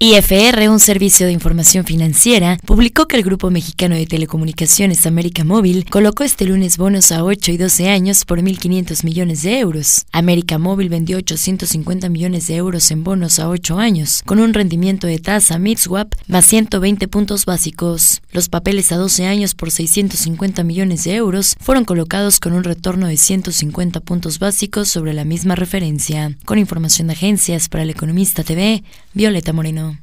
IFR, un servicio de información financiera, publicó que el Grupo Mexicano de Telecomunicaciones América Móvil colocó este lunes bonos a 8 y 12 años por 1.500 millones de euros. América Móvil vendió 850 millones de euros en bonos a 8 años, con un rendimiento de tasa mid-swap más 120 puntos básicos. Los papeles a 12 años por 650 millones de euros fueron colocados con un retorno de 150 puntos básicos sobre la misma referencia. Con información de agencias para El Economista TV, Violeta Moreno.